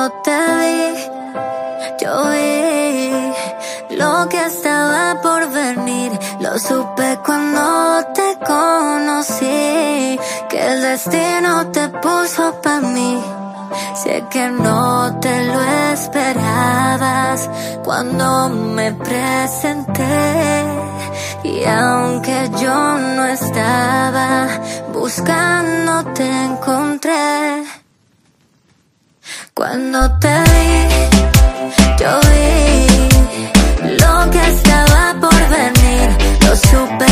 te vi, yo vi lo que estaba por venir. Lo supe cuando te conocí, que el destino te puso pa' mí. Sé que no te lo esperabas cuando me presenté, y aunque yo no estaba buscando, te encontré. Cuando te vi, yo vi lo que estaba por venir. Lo supe